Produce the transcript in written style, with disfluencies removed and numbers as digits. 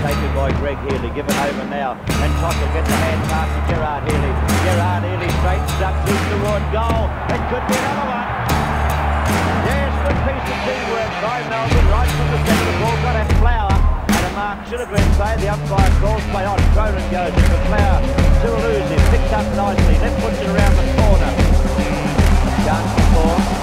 taken by Greg Healy, given over now, and Totter gets a hand pass to Gerard Healy. Gerard Healy straightens up, shoots toward goal. It could be another one. Yes, good piece of teamwork by Melbourne, right from the centre. The ball got a flower, and a mark should have been played. The umpire calls play on. Cronin goes to the flower to lose him. Picks up nicely, then puts it around the corner. Chance for four.